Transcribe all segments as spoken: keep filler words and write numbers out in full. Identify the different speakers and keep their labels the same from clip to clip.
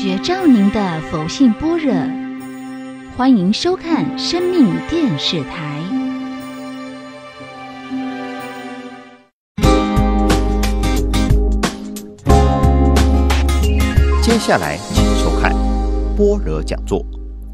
Speaker 1: 觉照您的佛性般若，欢迎收看生命电视台。
Speaker 2: 接下来请收看般若讲座。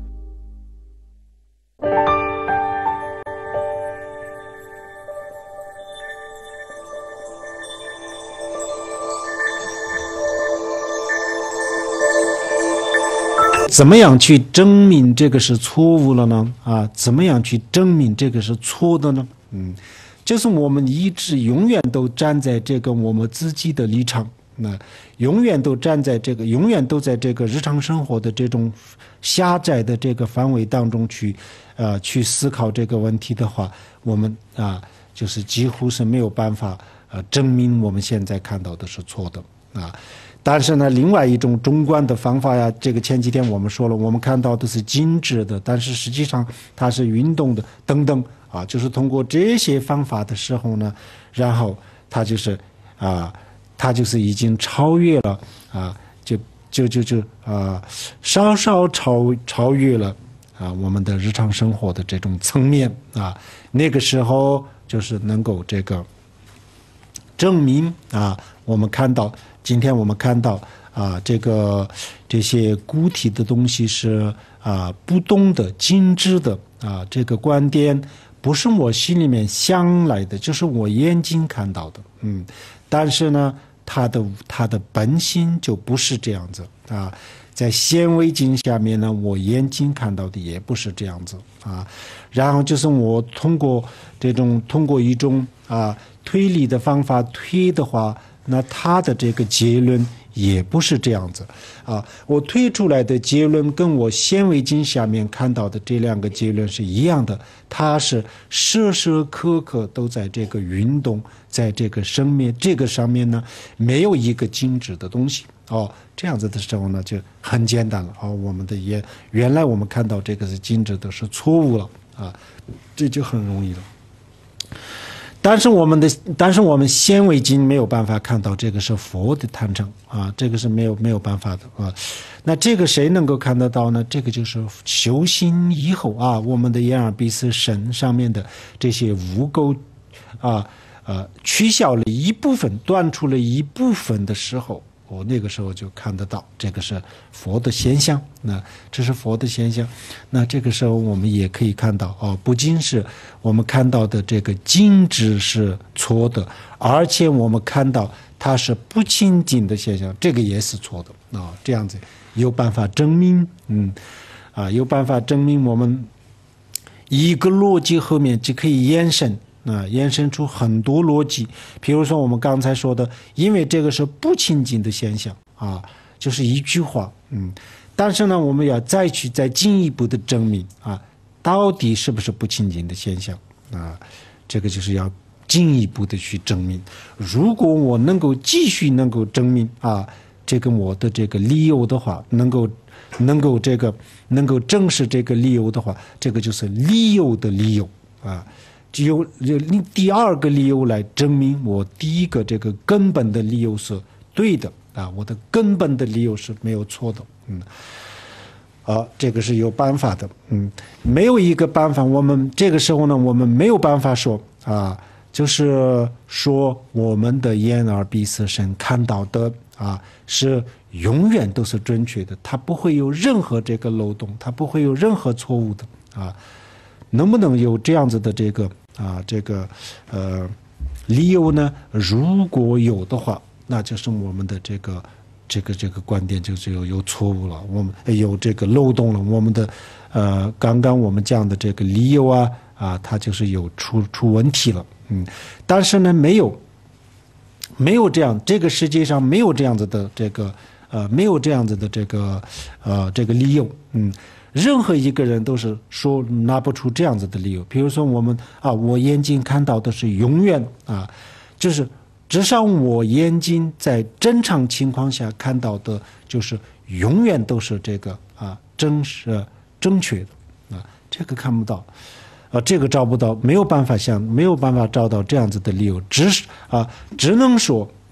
Speaker 3: 怎么样去证明这个是错误了呢？啊，怎么样去证明这个是错的呢？嗯，就是我们一直永远都站在这个我们自己的立场，那永远都站在这个，永远都在这个日常生活的这种狭窄的这个范围当中去，呃，去思考这个问题的话，我们啊，就是几乎是没有办法呃证明我们现在看到的是错的啊。但是呢，另外一种中观的方法呀，这个前几天我们说了，我们看到的是静止的，但是实际上它是运动的，等等啊，就是通过这些方法的时候呢，然后它就是啊，它就是已经超越了啊，就就就就啊，稍稍超超越了啊我们的日常生活的这种层面啊，那个时候就是能够这个证明啊，我们看到。今天我们看到啊，这个这些固体的东西是啊不动的、静止的啊，这个观点不是我心里面想来的，就是我眼睛看到的，嗯，但是呢，它的它的本性就不是这样子啊，在显微镜下面呢，我眼睛看到的也不是这样子啊，然后就是我通过这种通过一种啊推理的方法推的话。那他的这个结论也不是这样子啊，我推出来的结论跟我显微镜下面看到的这两个结论是一样的，它是时时刻刻都在这个运动，在这个生命这个上面呢，没有一个静止的东西哦，这样子的时候呢，就很简单了哦，我们的也原来我们看到这个是静止的，是错误了啊，这就很容易了。但是我们的，但是我们显微镜没有办法看到这个是佛的坛城啊，这个是没有没有办法的啊。那这个谁能够看得到呢？这个就是修行以后啊，我们的眼耳鼻舌身上面的这些污垢啊，呃，取消了一部分，断除了一部分的时候。我那个时候就看得到，这个是佛的现象。那这是佛的现象。那这个时候我们也可以看到，哦，不仅是我们看到的这个静止是错的，而且我们看到它是不清净的现象，这个也是错的啊、哦。这样子有办法证明，嗯，啊，有办法证明我们一个逻辑后面就可以延伸。啊，延伸出很多逻辑，比如说我们刚才说的，因为这个是不清净的现象啊，就是一句话，嗯，但是呢，我们要再去再进一步的证明啊，到底是不是不清净的现象啊？这个就是要进一步的去证明。如果我能够继续能够证明啊，这个我的这个理由的话，能够能够这个能够证实这个理由的话，这个就是理由的理由啊。只有第二个理由来证明我第一个这个根本的理由是对的啊，我的根本的理由是没有错的，嗯，啊，这个是有办法的，嗯，没有一个办法，我们这个时候呢，我们没有办法说啊，就是说我们的眼耳鼻舌身看到的啊，是永远都是准确的，它不会有任何这个漏洞，它不会有任何错误的啊。能不能有这样子的这个啊这个呃理由呢？如果有的话，那就是我们的这个这个这个观点就是有有错误了，我们有这个漏洞了。我们的呃刚刚我们讲的这个理由啊啊，它就是有出出问题了，嗯。但是呢，没有没有这样，这个世界上没有这样子的这个呃没有这样子的这个呃这个理由，嗯。任何一个人都是说拿不出这样子的理由，比如说我们啊，我眼睛看到的是永远啊，就是至少我眼睛在正常情况下看到的，就是永远都是这个啊真实正确的啊，这个看不到，啊，这个找不到，没有办法像没有办法找到这样子的理由，只是啊，只能说那、啊、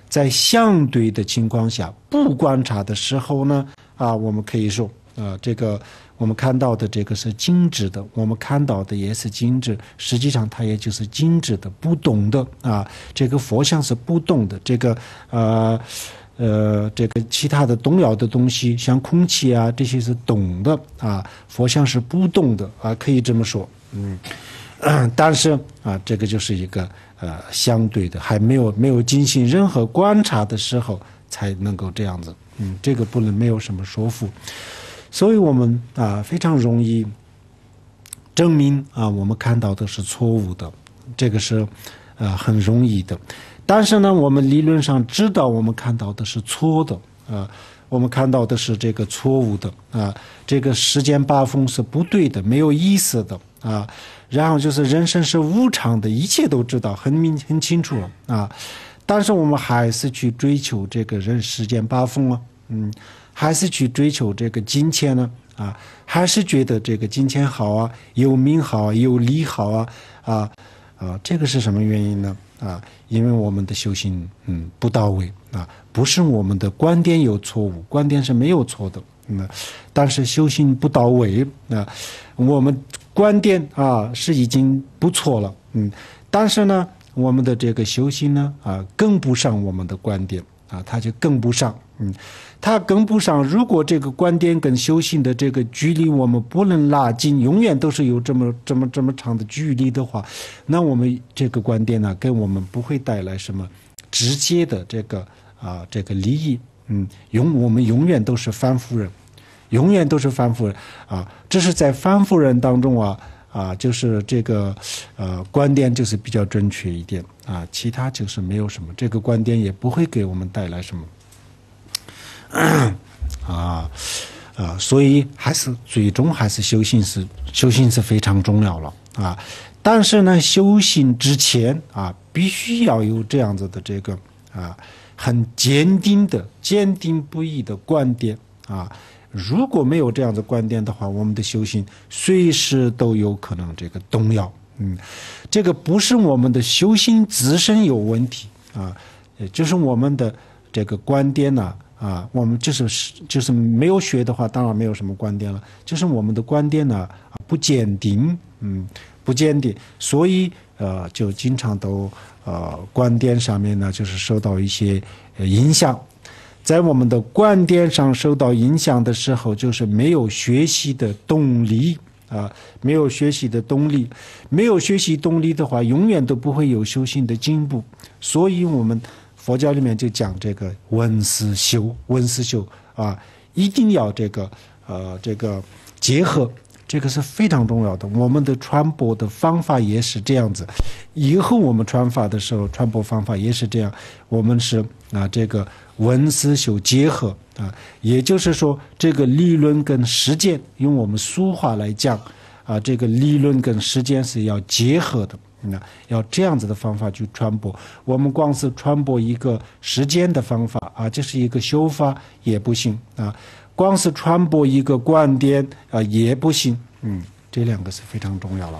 Speaker 3: 在相对的情况下不观察的时候呢，啊，我们可以说啊，这个我们看到的这个是静止的，我们看到的也是静止，实际上它也就是静止的、不动的啊。这个佛像是不动的，这个呃呃这个其他的动摇的东西，像空气啊这些是动的啊，佛像是不动的啊，可以这么说，嗯。但是啊，这个就是一个呃相对的，还没有没有进行任何观察的时候才能够这样子，嗯，这个不能没有什么说服，所以我们啊非常容易证明啊我们看到的是错误的，这个是呃很容易的。但是呢，我们理论上知道我们看到的是错的啊。我们看到的是这个错误的啊，这个世间八风是不对的，没有意思的啊。然后就是人生是无常的，一切都知道很明很清楚了啊。但是我们还是去追求这个人世间八风啊，嗯，还是去追求这个金钱呢啊，还是觉得这个金钱好啊，有名好啊，有利好啊啊啊，这个是什么原因呢？啊，因为我们的修行嗯不到位啊，不是我们的观点有错误，观点是没有错的，嗯，但是修行不到位啊，我们观点啊是已经不错了，嗯，但是呢，我们的这个修行呢啊跟不上我们的观点啊，它就跟不上，嗯，它跟不上。如果这个观点跟修行的这个距离我们不能拉近，永远都是有这么这么这么长的距离的话，那我们这个观点呢，给我们不会带来什么直接的这个啊这个利益，嗯，永我们永远都是凡夫人，永远都是凡夫人啊。这是在凡夫人当中啊啊，就是这个呃观点就是比较准确一点啊，其他就是没有什么，这个观点也不会给我们带来什么。啊啊，所以还是最终还是修行是修行是非常重要了啊。但是呢，修行之前啊，必须要有这样子的这个啊很坚定的、坚定不移的观点啊。如果没有这样的观点的话，我们的修行随时都有可能这个动摇。嗯，这个不是我们的修行自身有问题啊，也就是我们的这个观点呢。啊，我们就是就是没有学的话，当然没有什么观点了。就是我们的观点呢，不坚定，嗯，不坚定，所以呃，就经常都呃观点上面呢，就是受到一些影响。在我们的观点上受到影响的时候，就是没有学习的动力啊，没有学习的动力，没有学习动力的话，永远都不会有修行的进步。所以我们。佛教里面就讲这个闻思修，闻思修啊，一定要这个呃这个结合，这个是非常重要的。我们的传播的方法也是这样子，以后我们传法的时候，传播方法也是这样。我们是啊这个闻思修结合啊，也就是说，这个理论跟实践，用我们俗话来讲啊，这个理论跟实践是要结合的。那要这样子的方法去传播，我们光是传播一个实践的方法啊，这是一个修法也不行啊，光是传播一个观点啊也不行，嗯，这两个是非常重要了。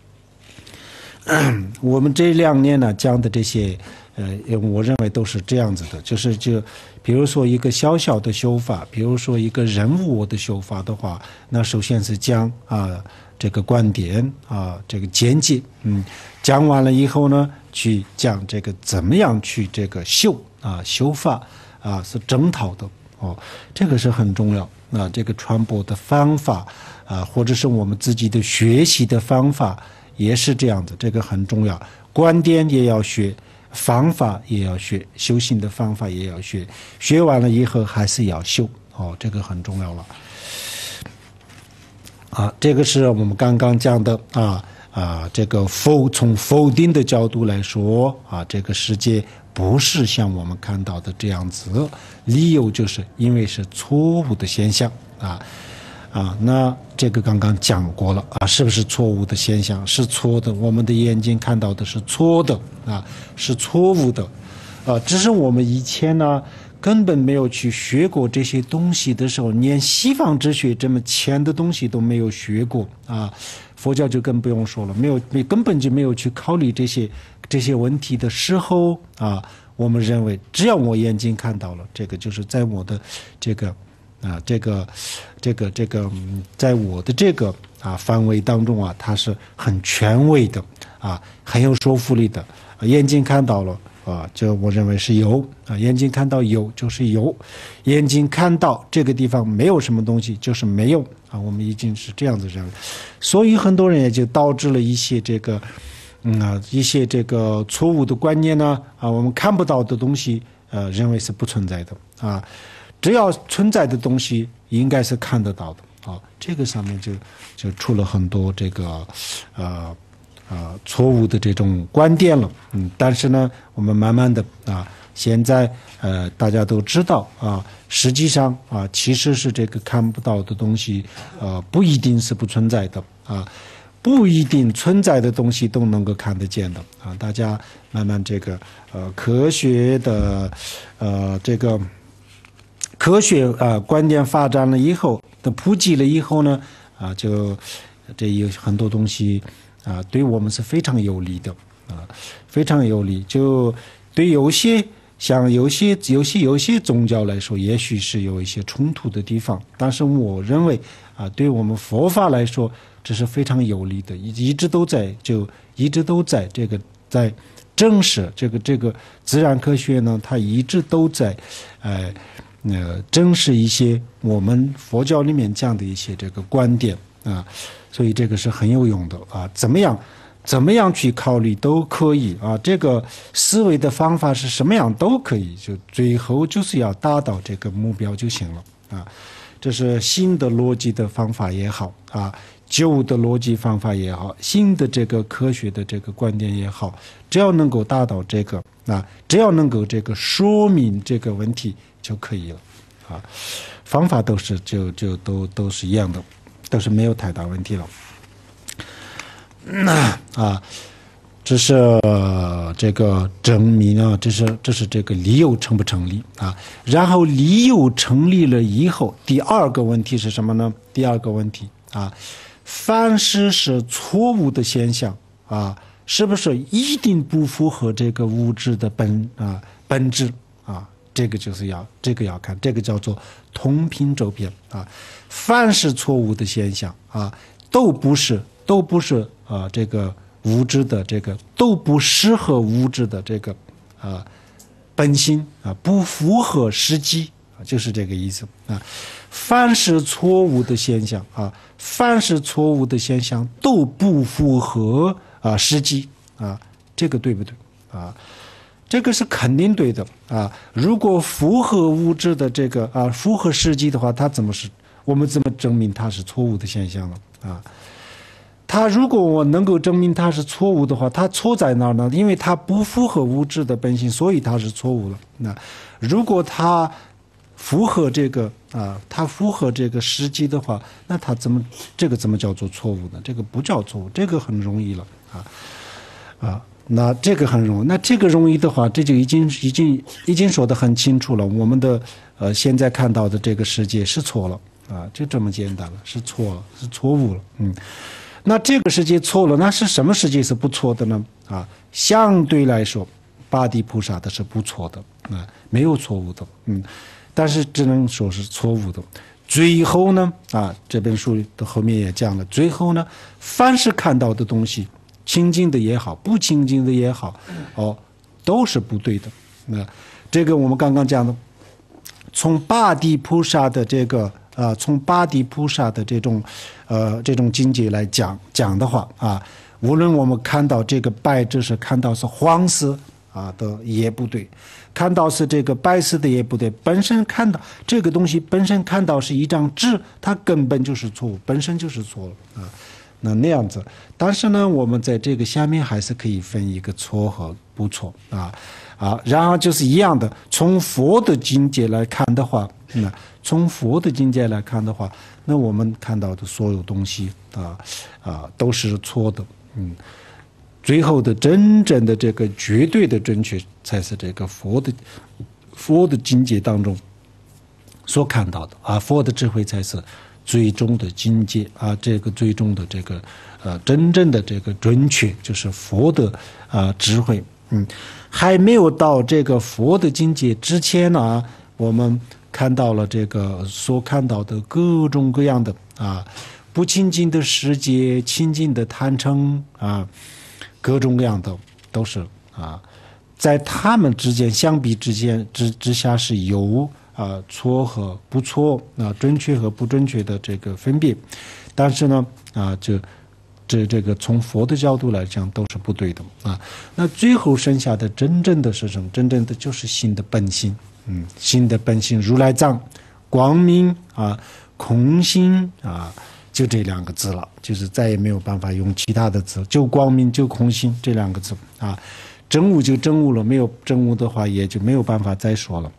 Speaker 3: 我们这两年呢讲的这些，呃，我认为都是这样子的，就是就比如说一个小小的修法，比如说一个人物的修法的话，那首先是讲啊。这个观点啊，这个见解，嗯，讲完了以后呢，去讲这个怎么样去这个修啊，修法啊是整套的哦，这个是很重要啊。这个传播的方法啊，或者是我们自己的学习的方法也是这样的，这个很重要。观点也要学，方法也要学，修行的方法也要学，学完了以后还是要修哦，这个很重要了。啊，这个是我们刚刚讲的啊啊，这个否从否定的角度来说啊，这个世界不是像我们看到的这样子，理由就是因为是错误的现象啊啊，那这个刚刚讲过了啊，是不是错误的现象？是错的，我们的眼睛看到的是错的啊，是错误的啊，只是我们以前呢。根本没有去学过这些东西的时候，连西方哲学这么浅的东西都没有学过啊，佛教就更不用说了，没有，根本就没有去考虑这些这些问题的时候啊， 我们认为只要我眼睛看到了，这个就是在我的这个啊这个这个这个在我的这个啊范围当中啊，它是很权威的啊，很有说服力的。眼睛看到了啊，就我认为是有啊，眼睛看到有就是有，眼睛看到这个地方没有什么东西就是没有啊，我们已经是这样子认为，所以很多人也就导致了一些这个。嗯啊，一些这个错误的观念呢，啊，我们看不到的东西，呃，认为是不存在的啊，只要存在的东西，应该是看得到的啊。这个上面就就出了很多这个，呃呃错误的这种观点了。嗯，但是呢，我们慢慢的啊，现在呃大家都知道啊，实际上啊，其实是这个看不到的东西，呃，不一定是不存在的啊。不一定存在的东西都能够看得见的啊！大家慢慢这个呃科学的呃这个科学啊、呃、观点发展了以后的普及了以后呢啊，就这有很多东西啊对我们是非常有利的啊，非常有利。就对有些像有些有些有些宗教来说，也许是有一些冲突的地方，但是我认为啊，对我们佛法来说。这是非常有利的，一直都在就一直都在这个在证实这个这个自然科学呢，它一直都在呃呃证实一些我们佛教里面讲的一些这个观点啊，所以这个是很有用的啊。怎么样怎么样去考虑都可以啊，这个思维的方法是什么样都可以，就最后就是要达到这个目标就行了啊。这是新的逻辑的方法也好啊。旧的逻辑方法也好，新的这个科学的这个观点也好，只要能够达到这个啊，只要能够这个说明这个问题就可以了啊。方法都是就就都都是一样的，都是没有太大问题了。那啊，这是这个证明啊，这是这是这个理由成不成立啊？然后理由成立了以后，第二个问题是什么呢？第二个问题啊。凡是是错误的现象啊，是不是一定不符合这个物质的本啊本质啊？这个就是要这个要看，这个叫做通品周遍啊。凡是错误的现象啊，都不是都不是啊这个物质的这个都不适合物质的这个啊本性啊，不符合实际啊，就是这个意思啊。凡是错误的现象啊，凡是错误的现象都不符合啊实际啊，这个对不对啊？这个是肯定对的啊。如果符合物质的这个啊，符合实际的话，它怎么是我们怎么证明它是错误的现象呢？啊，它如果我能够证明它是错误的话，它错在哪儿呢？因为它不符合物质的本性，所以它是错误了。那如果它符合这个啊，它符合这个实际的话，那它怎么这个怎么叫做错误呢？这个不叫错误，这个很容易了啊啊，那这个很容易，那这个容易的话，这就已经已经已经说得很清楚了。我们的呃现在看到的这个世界是错了啊，就这么简单了，是错了，是错误了。嗯，那这个世界错了，那是什么世界是不错的呢？啊，相对来说，八地菩萨的是不错的啊，没有错误的。嗯。但是只能说是错误的。最后呢，啊，这本书的后面也讲了，最后呢，凡是看到的东西，清净的也好，不清净的也好，哦，都是不对的。那这个我们刚刚讲的，从八地菩萨的这个啊、呃，从八地菩萨的这种呃这种境界来讲讲的话啊，无论我们看到这个白纸是看到是黄色啊的也不对。看到是这个白色的也不对，本身看到这个东西本身看到是一张纸，它根本就是错误，本身就是错了啊。那那样子，但是呢，我们在这个下面还是可以分一个错和不错啊啊。然后就是一样的，从佛的境界来看的话，那从佛的境界来看的话，那我们看到的所有东西啊啊都是错的，嗯。最后的真正的这个绝对的正确，才是这个佛的佛的境界当中所看到的啊，佛的智慧才是最终的境界啊，这个最终的这个呃真正的这个准确，就是佛的啊智慧嗯，还没有到这个佛的境界之前呢，我们看到了这个所看到的各种各样的啊不清净的世界、清净的贪嗔啊，各种各样的都是啊，在他们之间相比之间之之下是有啊错和不错啊准确和不准确的这个分别，但是呢啊这这这个从佛的角度来讲都是不对的啊。那最后剩下的真正的是什么？真正的就是心的本性。嗯，心的本性，如来藏，光明啊，空性啊，就这两个字了，就是再也没有办法用其他的字，就光明就空性这两个字啊，真悟就真悟了，没有真悟的话也就没有办法再说了。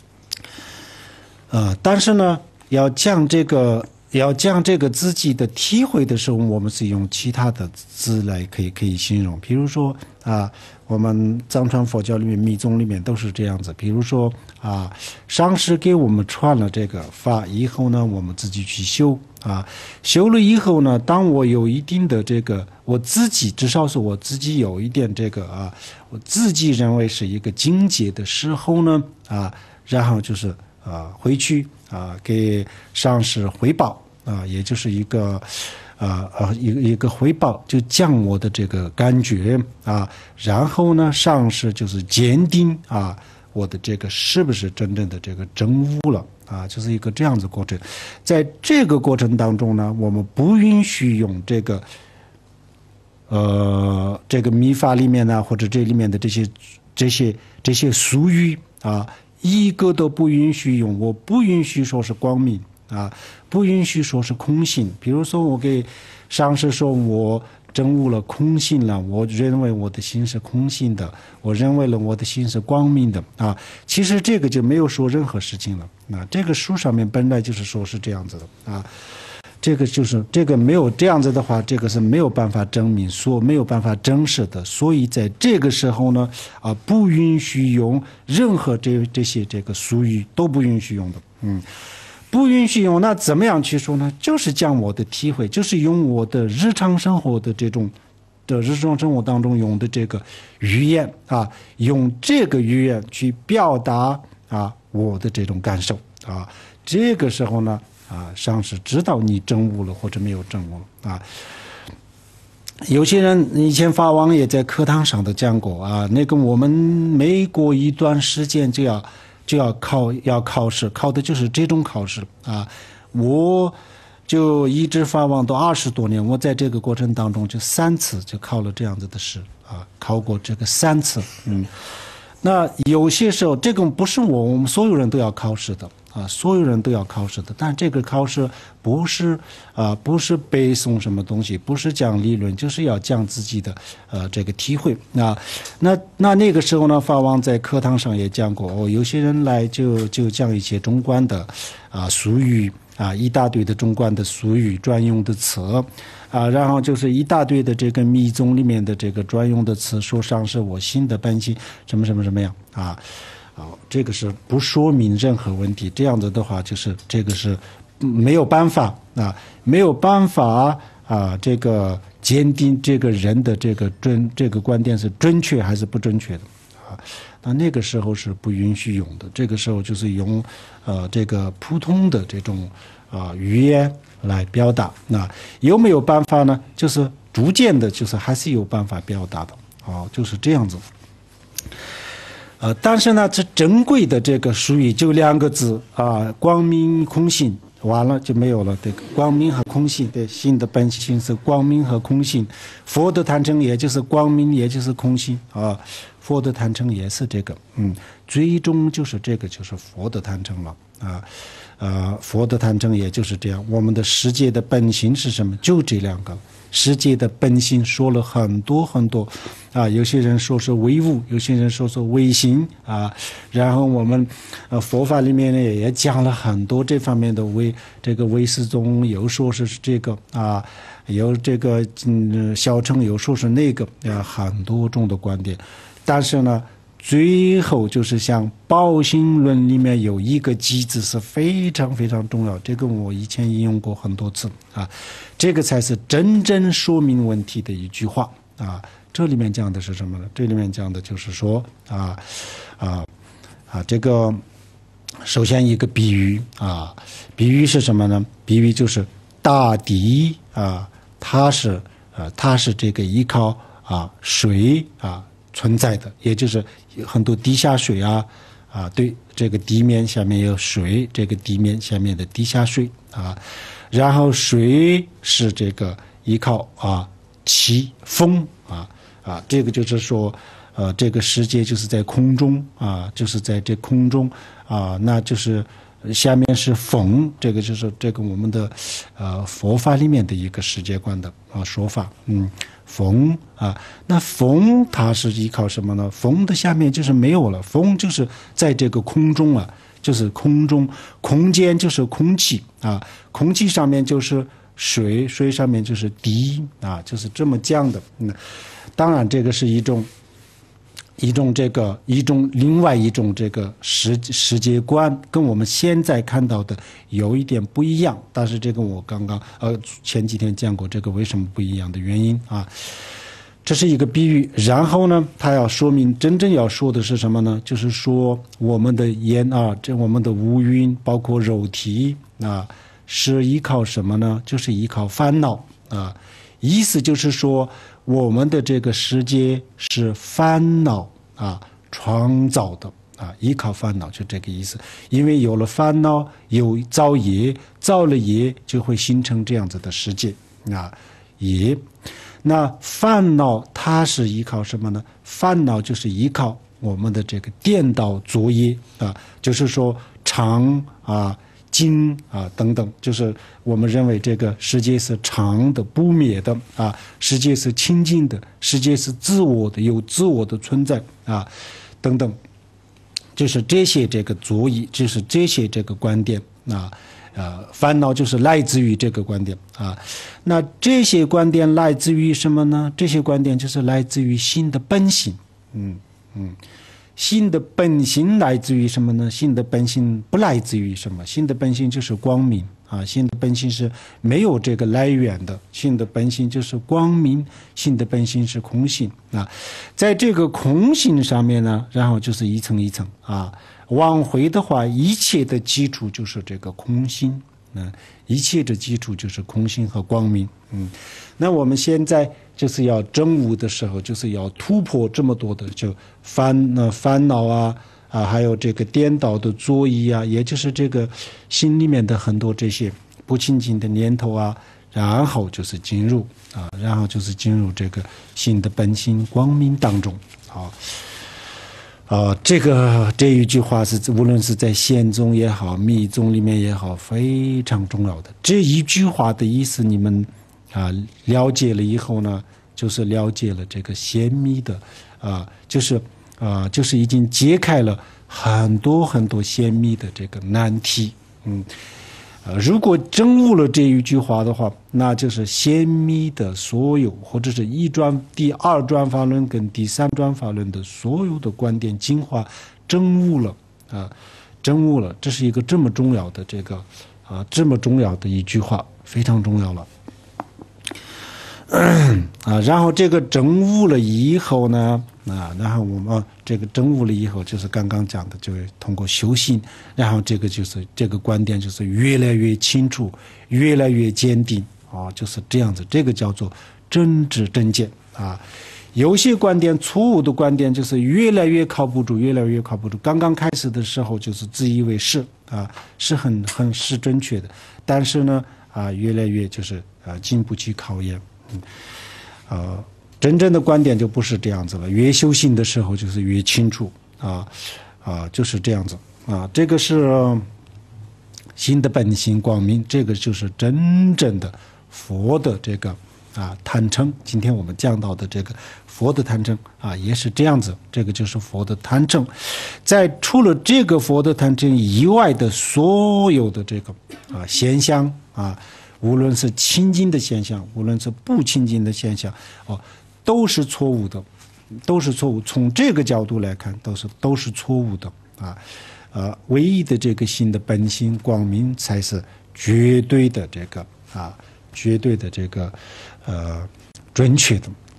Speaker 3: 呃，但是呢，要讲这个要讲这个自己的体会的时候，我们是用其他的字来可以可以形容，比如说啊。我们藏传佛教里面密宗里面都是这样子，比如说啊，上师给我们传了这个法以后呢，我们自己去修啊，修了以后呢，当我有一定的这个，我自己至少是我自己有一点这个啊，我自己认为是一个境界的时候呢啊，然后就是啊回去啊给上师汇报啊，也就是一个。啊啊，一个一个汇报，就讲我的这个感觉啊，然后呢，上师就是鉴定啊，我的这个是不是真正的这个真悟了啊，就是一个这样子过程。在这个过程当中呢，我们不允许用这个呃这个密法里面呢，或者这里面的这些这些这些俗语啊，一个都不允许用，我不允许说是光明。啊，不允许说是空性。比如说，我给上师说我真悟了空性了，我认为我的心是空性的，我认为了我的心是光明的啊。其实这个就没有说任何事情了。啊，这个书上面本来就是说是这样子的啊。这个就是这个没有这样子的话，这个是没有办法证明，说没有办法证实的。所以在这个时候呢，啊，不允许用任何这这些这个俗语都不允许用的，嗯。不允许用，那怎么样去说呢？就是讲我的体会，就是用我的日常生活的这种的日常生活当中用的这个语言啊，用这个语言去表达啊我的这种感受啊。这个时候呢啊，上师知道你真悟了或者没有真悟了啊。有些人以前法王也在课堂上都讲过啊，那个我们每过一段时间就要。就要考要考试，考的就是这种考试啊！我就一直法王都二十多年，我在这个过程当中就三次就考了这样子的试啊，考过这个三次。嗯，那有些时候这个不是我我们所有人都要考试的啊，所有人都要考试的，但这个考试不是啊，不是背诵什么东西，不是讲理论，就是要讲自己的呃这个体会啊。那那那个时候呢，法王在课堂上也讲过，哦，有些人来就就讲一些中观的啊俗语啊，一大堆的中观的俗语专用的词啊，然后就是一大堆的这个密宗里面的这个专用的词，说上是我心的本性，什么什么什么样啊。啊，这个是不说明任何问题，这样子的话，就是这个是没有办法啊，没有办法啊，这个鉴定这个人的这个准这个观点是准确还是不准确的啊。那那个时候是不允许用的，这个时候就是用呃这个普通的这种啊语言来表达。那有没有办法呢？就是逐渐的，就是还是有办法表达的。啊，就是这样子。呃，但是呢，这珍贵的这个术语就两个字啊，光明空性，完了就没有了。这个光明和空性，对，心的本性是光明和空性，佛的坛城也就是光明，也就是空性啊，佛的坛城也是这个，嗯，最终就是这个就是佛的坛城了啊，呃，佛的坛城也就是这样。我们的世界的本性是什么？就这两个。世界的本性说了很多很多啊，有些人说是唯物，有些人说是唯心啊。然后我们呃佛法里面呢也讲了很多这方面的唯这个唯识宗有说是这个啊，有这个嗯小乘有说是那个啊，很多种的观点。但是呢，最后就是像《宝性论》里面有一个机制是非常非常重要，这个我以前引用过很多次啊，这个才是真正说明问题的一句话啊， 这里面讲的是什么呢？这里面讲的就是说啊啊啊，这个首先一个比喻啊，比喻是什么呢？比喻就是大地啊，它是呃它是这个依靠啊水啊存在的，也就是很多地下水啊啊，对，这个地面下面有水，这个地面下面的地下水啊，然后水是这个依靠啊气风啊啊，这个就是说呃这个世界就是在空中啊，就是在这空中啊，那就是下面是风，这个就是这个我们的呃佛法里面的一个世界观的啊说法，嗯。风啊，那风它是依靠什么呢？风的下面就是没有了，风就是在这个空中啊，就是空中，空间就是空气啊，空气上面就是水，水上面就是地啊，就是这么讲的。嗯，当然这个是一种一种这个一种另外一种这个世世界观，跟我们现在看到的有一点不一样。但是这个我刚刚呃前几天讲过，这个为什么不一样的原因啊，这是一个比喻。然后呢，他要说明真正要说的是什么呢？就是说我们的眼啊，这我们的五蕴，包括肉体啊，是依靠什么呢？就是依靠烦恼啊。意思就是说，我们的这个世界是烦恼啊创造的啊，依靠烦恼就这个意思。因为有了烦恼，有造业，造了业就会形成这样子的世界啊业。那烦恼它是依靠什么呢？烦恼就是依靠我们的这个颠倒作业啊，就是说常啊。经啊等等，就是我们认为这个世界是常的、不灭的啊，世界是清净的，世界是自我的、有自我的存在啊，等等，就是这些这个主义，就是这些这个观点啊，呃，烦恼就是来自于这个观点啊。那这些观点来自于什么呢？这些观点就是来自于心的本性，嗯嗯。心的本性来自于什么呢？心的本性不来自于什么？心的本性就是光明啊！心的本性是没有这个来源的，心的本性就是光明，心的本性是空性啊。在这个空性上面呢，然后就是一层一层啊。往回的话，一切的基础就是这个空性，嗯，一切的基础就是空性和光明，嗯。那我们现在就是要证悟的时候，就是要突破这么多的就烦呃烦恼啊啊，还有这个颠倒的作意啊，也就是这个心里面的很多这些不清净的念头啊，然后就是进入啊，然后就是进入这个心的本性光明当中啊。啊，这个这一句话是无论是在宪宗也好，密宗里面也好，非常重要的。这一句话的意思，你们啊了解了以后呢，就是了解了这个显密的啊，就是啊，就是已经揭开了很多很多显密的这个难题。嗯，呃，如果证悟了这一句话的话，那就是显密的所有，或者是一转第二转法论跟第三转法论的所有的观点精华证悟了啊，证悟了，这是一个这么重要的这个啊这么重要的一句话，非常重要了。啊，然后这个证悟了以后呢，啊，然后我们、啊、这个证悟了以后，就是刚刚讲的，就是通过修行，然后这个就是这个观点就是越来越清楚，越来越坚定啊，就是这样子，这个叫做真知真见啊。有些观点错误的观点就是越来越靠不住，越来越靠不住。刚刚开始的时候就是自以为是啊，是很很是正确的，但是呢啊，越来越就是啊经不起考验。嗯，呃，真正的观点就不是这样子了。越修行的时候，就是越清楚啊啊，就是这样子啊。这个是心的本性光明，这个就是真正的佛的这个啊坦诚。今天我们讲到的这个佛的坦诚啊，也是这样子。这个就是佛的坦诚。在除了这个佛的坦诚以外的所有的这个啊现象啊。无论是清净的现象，无论是不清净的现象，哦，都是错误的，都是错误。从这个角度来看，都是都是错误的啊。呃，唯一的这个心的本性光明才是绝对的这个啊，绝对的这个呃准确的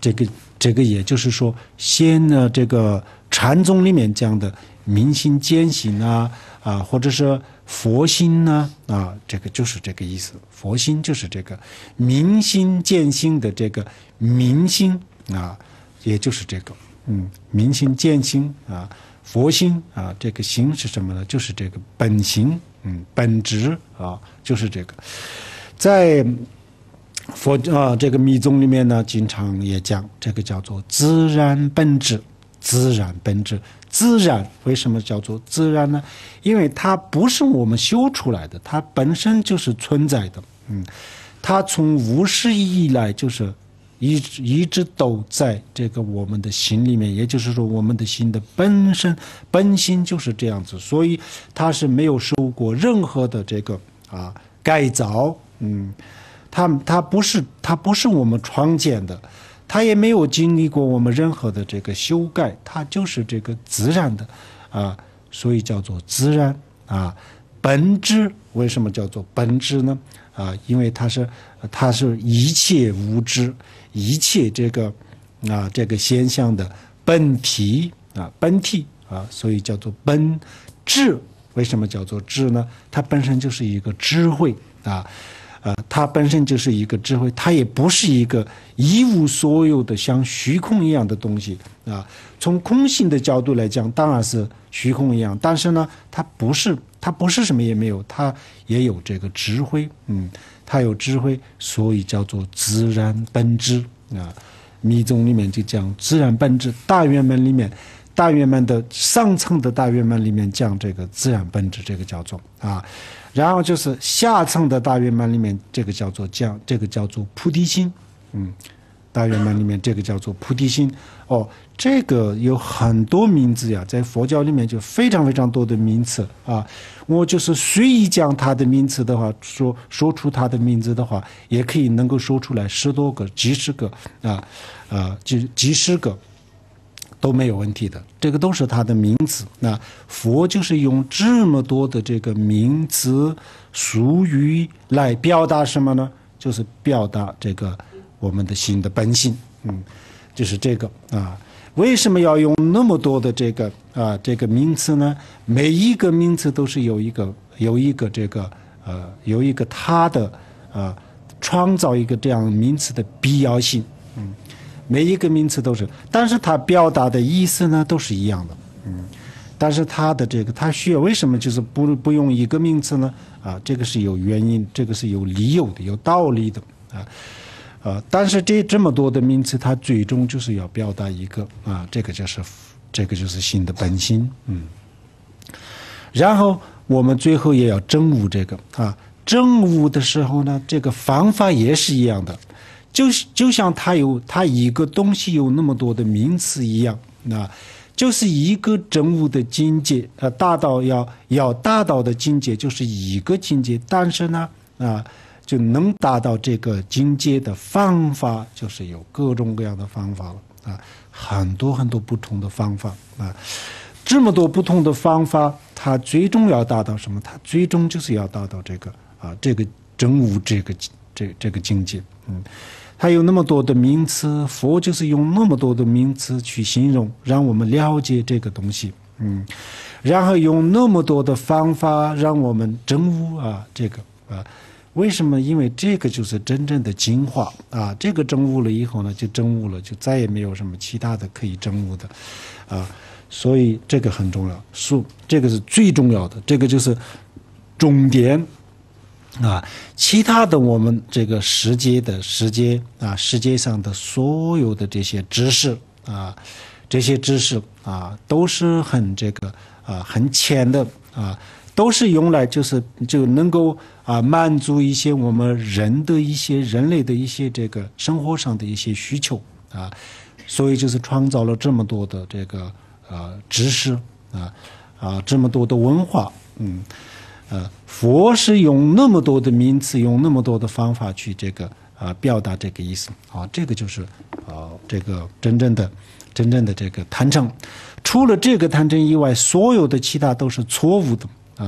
Speaker 3: 这个这个也就是说，先呢这个禅宗里面讲的明心见性啊啊，或者是佛心呢啊，这个就是这个意思。佛心就是这个明心见性的这个明心啊，也就是这个嗯明心见性啊，佛心啊，这个心是什么呢？就是这个本性嗯本质啊，就是这个在。佛啊，这个密宗里面呢，经常也讲这个叫做自然本质。自然本质，自然为什么叫做自然呢？因为它不是我们修出来的，它本身就是存在的。嗯，它从无始以来就是一直一直都在这个我们的心里面，也就是说，我们的心的本身本心就是这样子，所以它是没有受过任何的这个啊改造。嗯。它它不是它不是我们创建的，它也没有经历过我们任何的这个修改，它就是这个自然的啊，所以叫做自然啊。本质为什么叫做本质呢？啊，因为它是它是一切物质、一切这个啊这个现象的本体啊本体啊，所以叫做本质。为什么叫做智呢？它本身就是一个智慧啊。呃，它本身就是一个智慧，它也不是一个一无所有的像虚空一样的东西啊。从空性的角度来讲，当然是虚空一样，但是呢，它不是，它不是什么也没有，它也有这个智慧，嗯，它有智慧，所以叫做自然本质啊。密宗里面就讲自然本质，大圆满里面。大圆满的上层的大圆满里面讲这个自然本质，这个叫做啊，然后就是下层的大圆满里面这个叫做讲这个叫做菩提心，嗯，大圆满里面这个叫做菩提心。哦，这个有很多名字呀，在佛教里面就非常非常多的名词啊。我就是随意讲它的名词的话，说说出它的名字的话，也可以能够说出来十多个、几十个啊啊，几几十个。都没有问题的，这个都是它的名词。那佛就是用这么多的这个名词俗语来表达什么呢？就是表达这个我们的心的本性，嗯，就是这个啊。为什么要用那么多的这个啊这个名词呢？每一个名词都是有一个有一个这个呃有一个它的呃创造一个这样名词的必要性，嗯。每一个名词都是，但是它表达的意思呢都是一样的，嗯，但是它的这个它需要为什么就是不不用一个名词呢？啊，这个是有原因，这个是有理由的，有道理的啊，呃，但是这这么多的名词，它最终就是要表达一个啊，这个就是这个就是心的本心，嗯，然后我们最后也要证悟这个啊，证悟的时候呢，这个方法也是一样的。就就像它有它一个东西有那么多的名词一样，那就是一个证悟的境界，呃，达到要要达到的境界就是一个境界，但是呢，啊，就能达到这个境界的方法就是有各种各样的方法了啊，很多很多不同的方法啊，这么多不同的方法，它最终要达到什么？它最终就是要达到这个啊，这个证悟这个这这个境界，嗯。它有那么多的名词，佛就是用那么多的名词去形容，让我们了解这个东西，嗯，然后用那么多的方法让我们证悟啊，这个啊，为什么？因为这个就是真正的精华啊，这个证悟了以后呢，就证悟了，就再也没有什么其他的可以证悟的，啊，所以这个很重要，是这个是最重要的，这个就是重点。啊，其他的我们这个世界的世界啊，世界上的所有的这些知识啊，这些知识啊，都是很这个啊很浅的啊，都是用来就是就能够啊满足一些我们人的一些人类的一些这个生活上的一些需求啊，所以就是创造了这么多的这个啊知识啊啊这么多的文化，嗯。呃，佛是用那么多的名词，用那么多的方法去这个呃表达这个意思啊，这个就是啊、呃、这个真正的真正的这个坛城。除了这个坛城以外，所有的其他都是错误的啊、呃，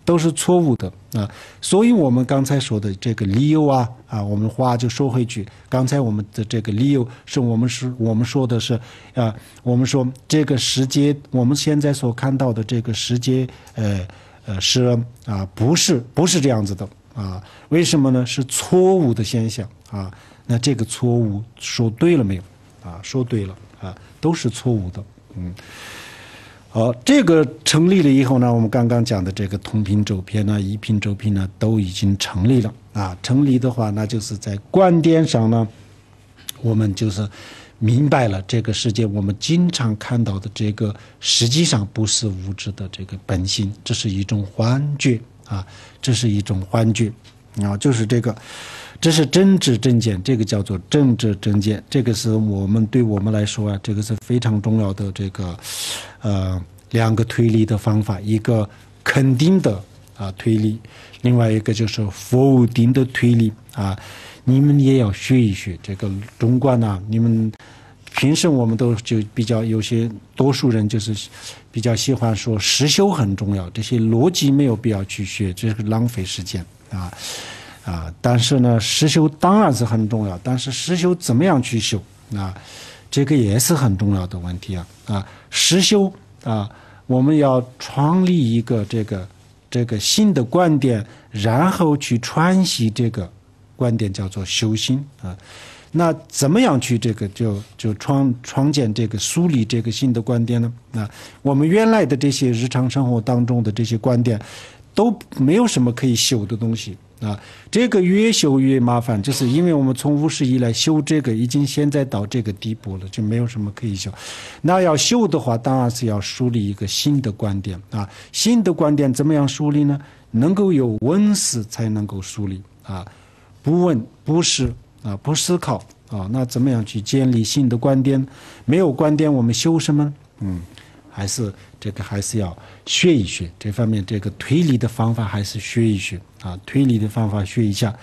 Speaker 3: 都是错误的啊。所以我们刚才说的这个理由啊啊，我们话就说回去，刚才我们的这个理由是我们是我们说的是啊，我们说这个世界，我们现在所看到的这个世界，呃呃是啊，不是不是这样子的啊？为什么呢？是错误的现象啊。那这个错误说对了没有？啊，说对了啊，都是错误的。嗯，好，这个成立了以后呢，我们刚刚讲的这个同频周偏呢、异频周偏呢，都已经成立了啊。成立的话，那就是在观点上呢，我们就是明白了这个世界我们经常看到的这个，实际上不是物质的这个本性，这是一种幻觉啊，这是一种幻觉啊，就是这个。这是政治正见，这个叫做政治正见，这个是我们对我们来说啊，这个是非常重要的这个呃两个推理的方法，一个肯定的啊推理，另外一个就是否定的推理啊。你们也要学一学这个中观啊，你们平时我们都就比较有些多数人就是比较喜欢说实修很重要，这些逻辑没有必要去学，这是浪费时间啊。啊，但是呢，实修当然是很重要，但是实修怎么样去修啊？这个也是很重要的问题啊！啊，实修啊，我们要创立一个这个这个新的观点，然后去传习这个观点，叫做修心啊。那怎么样去这个就就创创建这个树立这个新的观点呢？啊，我们原来的这些日常生活当中的这些观点，都没有什么可以修的东西。啊，这个越修越麻烦，就是因为我们从无始以来修这个，已经现在到这个地步了，就没有什么可以修。那要修的话，当然是要树立一个新的观点啊。新的观点怎么样树立呢？能够有问思才能够树立啊，不问不思啊，不思考啊，那怎么样去建立新的观点？没有观点，我们修什么？嗯。还是这个还是要学一学，这方面这个推理的方法还是学一学啊，推理的方法学一下。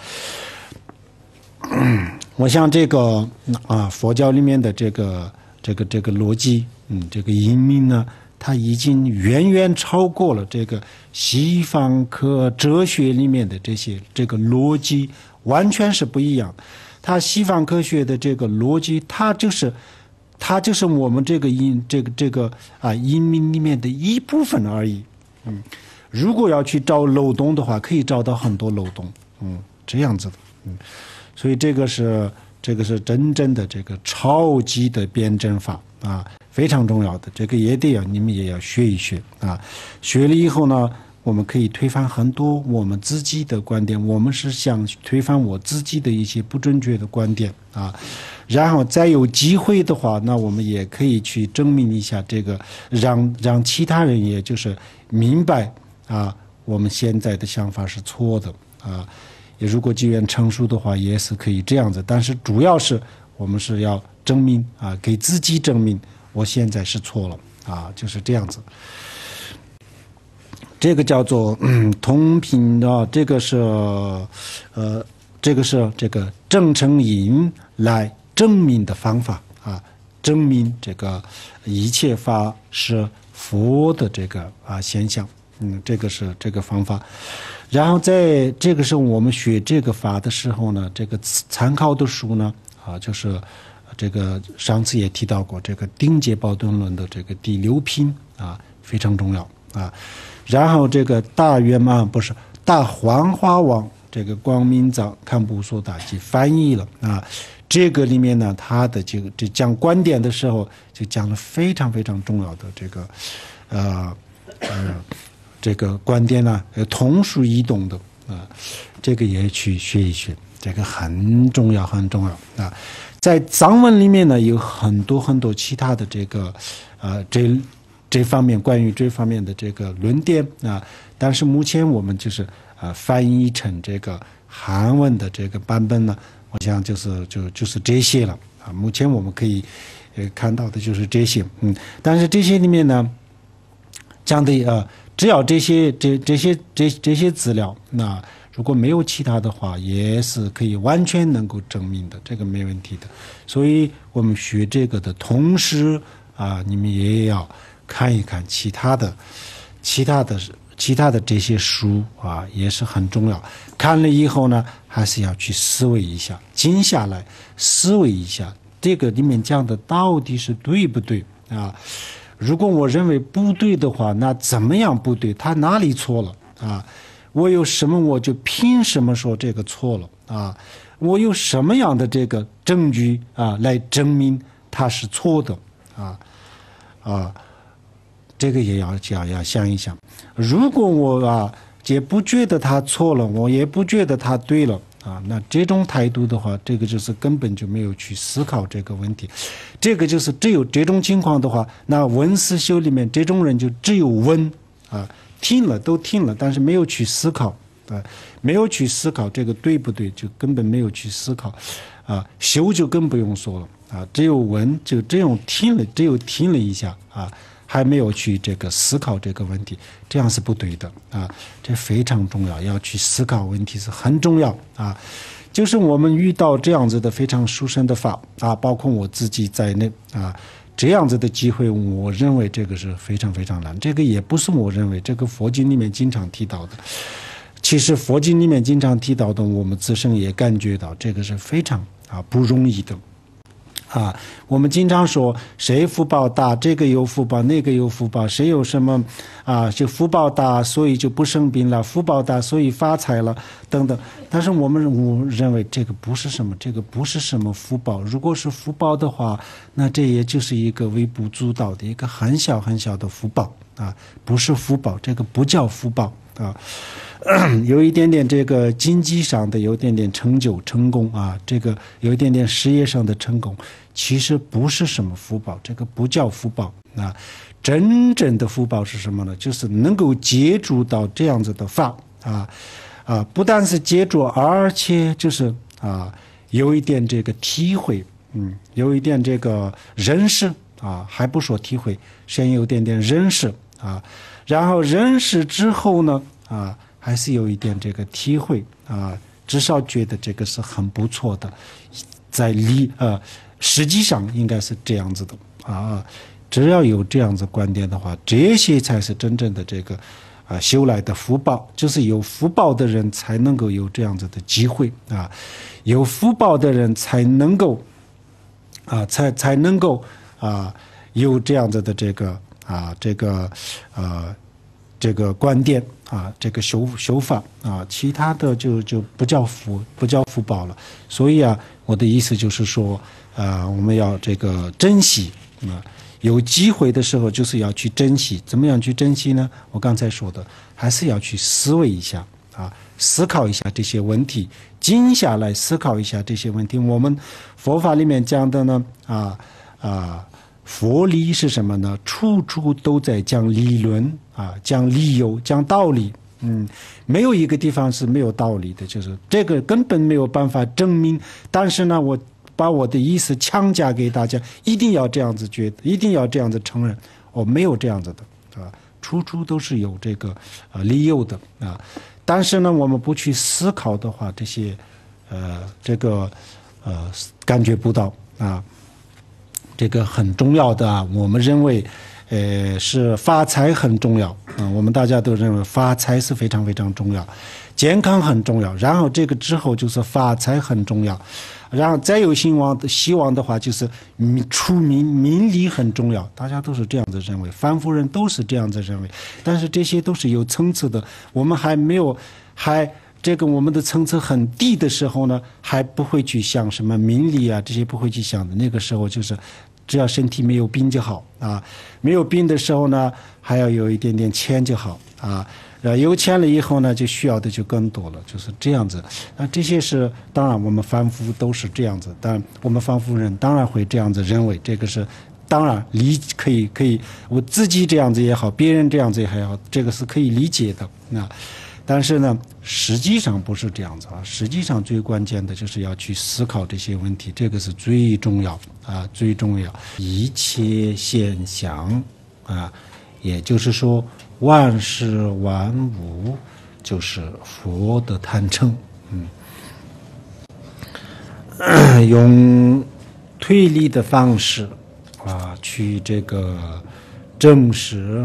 Speaker 3: 嗯、我想这个啊，佛教里面的这个这个这个逻辑，嗯，这个因明呢，它已经远远超过了这个西方科哲学里面的这些这个逻辑，完全是不一样。它西方科学的这个逻辑，它就是。它就是我们这个因这个这个啊因明里面的一部分而已，嗯，如果要去找漏洞的话，可以找到很多漏洞，嗯，这样子的，嗯，所以这个是这个是真正的这个超级的辩证法啊，非常重要的，这个也得要你们也要学一学啊，学了以后呢，我们可以推翻很多我们自己的观点，我们是想推翻我自己的一些不正确的观点啊。然后再有机会的话，那我们也可以去证明一下这个，让让其他人也就是明白啊，我们现在的想法是错的啊。也如果机缘成熟的话，也是可以这样子。但是主要是我们是要证明啊，给自己证明我现在是错了啊，就是这样子。这个叫做嗯同频的，这个是呃，这个是这个证成因来。证明的方法啊，证明这个一切法是佛的这个啊现象，嗯，这个是这个方法。然后在这个时候我们学这个法的时候呢，这个参考的书呢啊，就是这个上次也提到过这个定解宝顿论的这个第六品啊，非常重要啊。然后这个大圆满不是大幻化王这个光明藏堪布所达及翻译了啊。这个里面呢，他的这个这讲观点的时候，就讲了非常非常重要的这个，呃呃，这个观点呢，同属异动的啊，这个也去学一学，这个很重要很重要啊。在藏文里面呢，有很多很多其他的这个，呃，这这方面关于这方面的这个论点啊，但是目前我们就是啊、呃、翻译成这个韩文的这个版本呢。我想就是就就是这些了啊，目前我们可以呃看到的就是这些，嗯，但是这些里面呢，讲的呃，只要这些这这些这这些资料，那如果没有其他的话，也是可以完全能够证明的，这个没问题的。所以我们学这个的同时啊，你们也要看一看其他的其他的其他的这些书啊也是很重要。看了以后呢，还是要去思维一下，静下来思维一下，这个里面讲的到底是对不对啊？如果我认为不对的话，那怎么样不对？他哪里错了啊？我有什么我就凭什么说这个错了啊？我有什么样的这个证据啊来证明它是错的啊啊？这个也要要要想一想。如果我啊也不觉得他错了，我也不觉得他对了啊，那这种态度的话，这个就是根本就没有去思考这个问题。这个就是只有这种情况的话，那闻思修里面这种人就只有闻啊，听了都听了，但是没有去思考啊，没有去思考这个对不对，就根本没有去思考啊。修就更不用说了啊，只有闻就这种听了，只有听了一下啊。还没有去这个思考这个问题，这样是不对的啊！这非常重要，要去思考问题是很重要啊。就是我们遇到这样子的非常殊胜的法啊，包括我自己在内啊，这样子的机会，我认为这个是非常非常难。这个也不是我认为，这个佛经里面经常提到的。其实佛经里面经常提到的，我们自身也感觉到这个是非常啊不容易的。啊，我们经常说谁福报大，这个有福报，那个有福报，谁有什么啊，就福报大，所以就不生病了，福报大，所以发财了，等等。但是我们我认为这个不是什么，这个不是什么福报。如果是福报的话，那这也就是一个微不足道的一个很小很小的福报啊，不是福报，这个不叫福报啊。有一点点这个经济上的有一点点成就成功啊，这个有一点点事业上的成功，其实不是什么福报，这个不叫福报啊。真正的福报是什么呢？就是能够接触到这样子的法啊啊，不但是接触，而且就是啊有一点这个体会，嗯，有一点这个认识啊，还不说体会，先有点点认识啊，然后认识之后呢啊。还是有一点这个体会啊，至少觉得这个是很不错的，在理呃实际上应该是这样子的啊。只要有这样子观点的话，这些才是真正的这个啊修来的福报，就是有福报的人才能够有这样子的机会啊，有福报的人才能够啊才才能够啊有这样子的这个啊这个呃。这个观点啊，这个修修法啊，其他的就就不叫福，不叫福报了。所以啊，我的意思就是说，啊，我们要这个珍惜啊，有机会的时候就是要去珍惜。怎么样去珍惜呢？我刚才说的，还是要去思维一下啊，思考一下这些问题，静下来思考一下这些问题。我们佛法里面讲的呢，啊啊。佛理是什么呢？处处都在讲理论啊，讲理由，讲道理。嗯，没有一个地方是没有道理的，就是这个根本没有办法证明。但是呢，我把我的意思强加给大家，一定要这样子觉得，一定要这样子承认。我没有这样子的啊，处处都是有这个呃理由的啊。但是呢，我们不去思考的话，这些呃这个呃感觉不到啊。这个很重要的啊，我们认为，呃，是发财很重要啊、呃。我们大家都认为发财是非常非常重要，健康很重要。然后这个之后就是发财很重要，然后再有希望希望的话就是出名名利很重要。大家都是这样子认为，凡夫人都是这样子认为。但是这些都是有层次的，我们还没有还。这个我们的层次很低的时候呢，还不会去想什么名利啊，这些不会去想的。那个时候就是，只要身体没有病就好啊。没有病的时候呢，还要有一点点钱就好啊。呃，有钱了以后呢，就需要的就更多了，就是这样子。那这些是当然，我们凡夫都是这样子，但我们凡夫人当然会这样子认为，这个是当然理可以可以，我自己这样子也好，别人这样子也好，这个是可以理解的那。但是呢，实际上不是这样子啊！实际上最关键的就是要去思考这些问题，这个是最重要啊，最重要。一切现象啊，也就是说，万事万物就是佛的坛城。嗯，用推理的方式啊，去这个证实。嗯，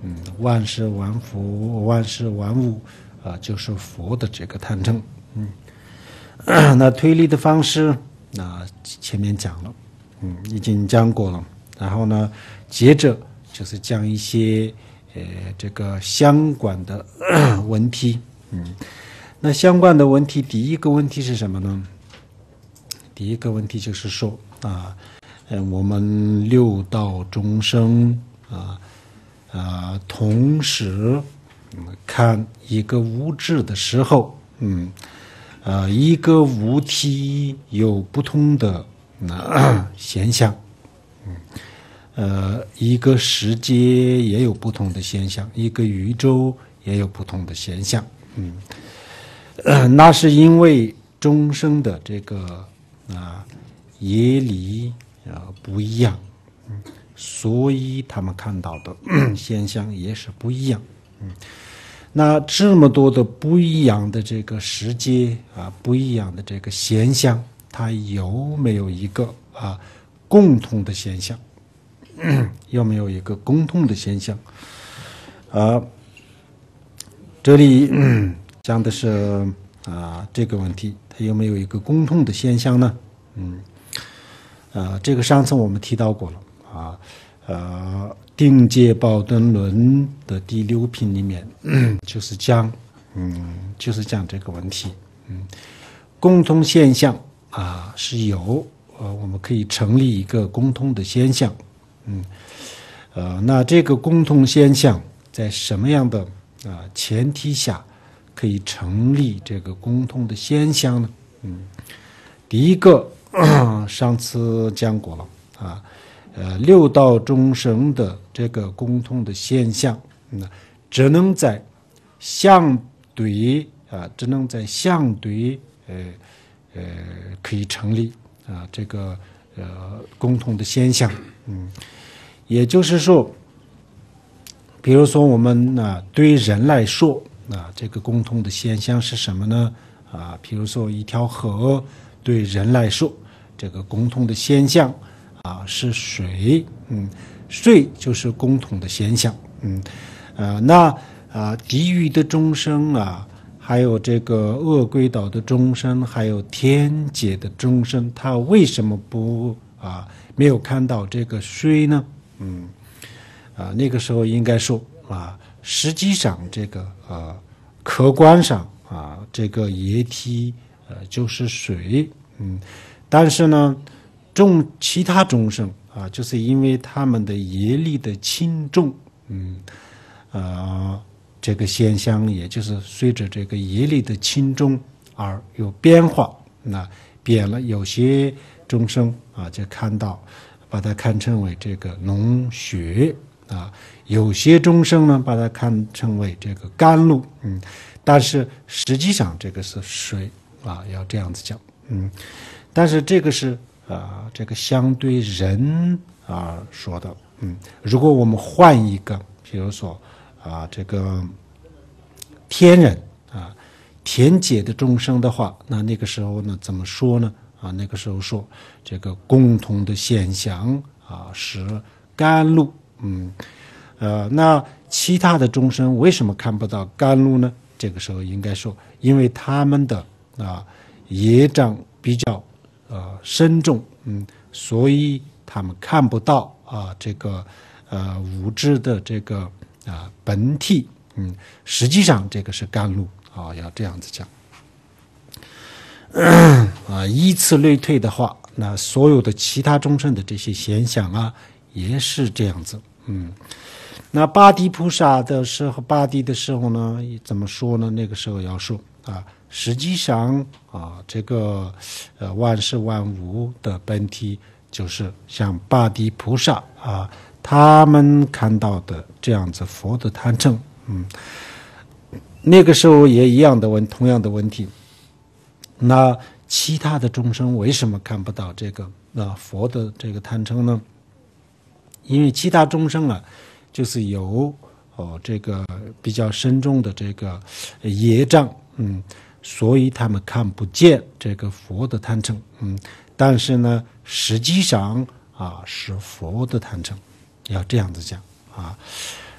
Speaker 3: 嗯，万事万佛、万事万物啊，就是佛的这个坛城。嗯，那推理的方式，那前面讲了，嗯，已经讲过了。然后呢，接着就是讲一些呃这个相关的问题。嗯，那相关的问题，第一个问题是什么呢？第一个问题就是说啊，呃，我们六道众生啊啊，同时、嗯、看一个物质的时候，嗯，呃，一个物体有不同的、呃、现象，嗯，呃，一个世界也有不同的现象，一个宇宙也有不同的现象，嗯，呃，那是因为众生的这个啊业力啊不一样，嗯，所以他们看到的现象也是不一样，嗯，那这么多的不一样的这个世界啊，不一样的这个现象，它有没有一个啊共同的现象？有没有一个共同的现象？啊，这里、嗯、讲的是啊这个问题，它有没有一个共同的现象呢？嗯，啊，这个上次我们提到过了啊，呃，定界宝灯论的第六品里面，嗯、就是讲，嗯，就是讲这个问题，嗯，共同现象啊是有，呃，我们可以成立一个共同的现象。嗯，呃，那这个共同现象在什么样的啊、呃、前提下可以成立这个共同的现象呢？嗯，第一个、呃、上次讲过了啊，呃，六道众生的这个共同的现象，嗯，只能在相对啊、呃，只能在相对呃呃可以成立啊、呃、这个呃共同的现象，嗯。也就是说，比如说我们呢、啊、对人来说啊，这个共同的现象是什么呢？啊，比如说一条河对人来说，这个共同的现象啊是水，嗯，水就是共同的现象，嗯，啊，那啊地狱的众生啊，还有这个恶鬼道的众生，还有天界的众生，他为什么不啊没有看到这个水呢？嗯，啊，那个时候应该说啊，实际上这个呃，客观上啊，这个液体呃就是水，嗯，但是呢，众其他众生啊，就是因为他们的业力的轻重，嗯，啊，这个现象也就是随着这个业力的轻重而有变化，那变了，有些众生啊就看到。把它看成为这个脓血啊，有些众生呢把它看成为这个甘露，嗯，但是实际上这个是水啊，要这样子讲，嗯，但是这个是啊，这个相对人啊说的，嗯，如果我们换一个，比如说啊，这个天人啊，天界的众生的话，那那个时候呢怎么说呢？啊，那个时候说这个共同的现象啊是甘露，嗯，呃，那其他的众生为什么看不到甘露呢？这个时候应该说，因为他们的啊业障比较呃深重，嗯，所以他们看不到啊这个呃物质的这个啊本体，嗯，实际上这个是甘露啊，要这样子讲。啊，以此类推的话，那所有的其他众生的这些现象啊，也是这样子。嗯，那八地菩萨的时候，八地的时候呢，怎么说呢？那个时候要说啊，实际上啊，这个呃万事万物的本体，就是像八地菩萨啊，他们看到的这样子佛的坛城。嗯，那个时候也一样的问，同样的问题。那其他的众生为什么看不到这个啊佛的这个坛城呢？因为其他众生啊，就是有哦这个比较深重的这个业障，嗯，所以他们看不见这个佛的坛城，嗯，但是呢，实际上啊是佛的坛城，要这样子讲啊。